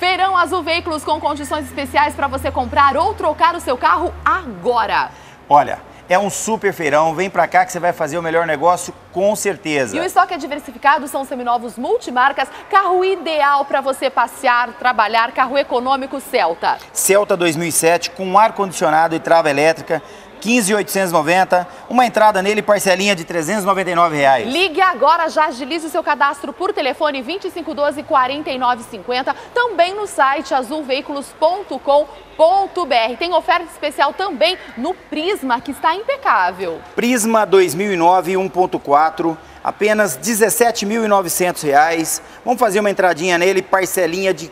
Verão Azul Veículos com condições especiais para você comprar ou trocar o seu carro agora. Olha, é um super feirão, vem pra cá que você vai fazer o melhor negócio com certeza. E o estoque é diversificado, são seminovos multimarcas, carro ideal para você passear, trabalhar, carro econômico Celta. Celta 2007 com ar-condicionado e trava elétrica, 15.890, uma entrada nele, parcelinha de R$399. Ligue agora, já agilize o seu cadastro por telefone 2512-4950, também no site azulveiculos.com.br. Tem oferta especial também no Prisma, que está impecável. Prisma 2009 1.4, apenas R$17.900. Vamos fazer uma entradinha nele, parcelinha de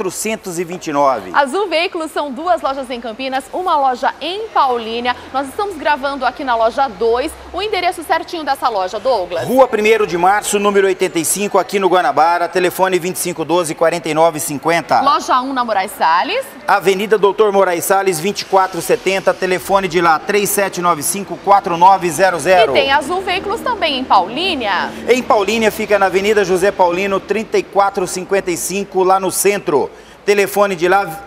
R$429. Azul Veículos são duas lojas em Campinas, uma loja em Paulínia. Nós estamos gravando aqui na loja 2. O endereço certinho dessa loja, Douglas? Rua 1º de Março, número 85, aqui no Guanabara. Telefone 2512-4950. Loja 1 na Moraes Salles. Avenida Doutor Moraes Salles, 2470. Telefone de lá, 3795-4900. E tem Azul Veículos também em Paulínia. Em Paulínia fica na Avenida José Paulino, 3455, lá no centro. Telefone de lá,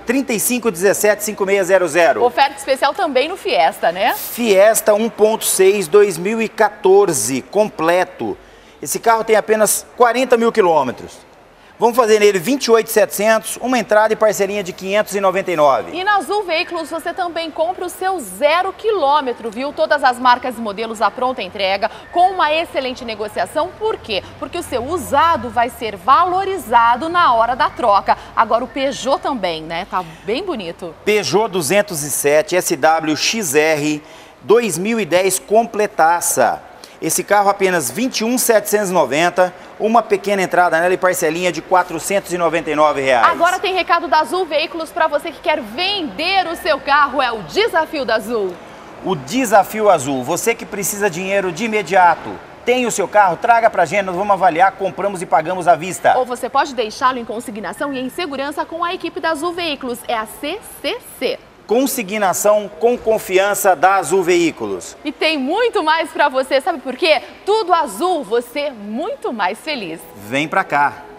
3517-5600. Oferta especial também no Fiesta, né? Fiesta 1.6 2014, completo. Esse carro tem apenas 40 mil quilômetros. Vamos fazer nele 28.700, uma entrada e parcelinha de 599. E na Azul Veículos você também compra o seu 0 quilômetro, viu? Todas as marcas e modelos à pronta entrega, com uma excelente negociação. Por quê? Porque o seu usado vai ser valorizado na hora da troca. Agora o Peugeot também, né? Tá bem bonito. Peugeot 207 SW XR 2010 completaça. Esse carro apenas 21.790, uma pequena entrada nela e parcelinha de R$499. Agora tem recado da Azul Veículos para você que quer vender o seu carro, é o Desafio da Azul. O Desafio Azul, você que precisa de dinheiro de imediato, tem o seu carro, traga pra gente, nós vamos avaliar, compramos e pagamos à vista. Ou você pode deixá-lo em consignação e em segurança com a equipe da Azul Veículos, é a CCC. Consignação com confiança da Azul Veículos. E tem muito mais para você, sabe por quê? Tudo azul, você muito mais feliz. Vem pra cá.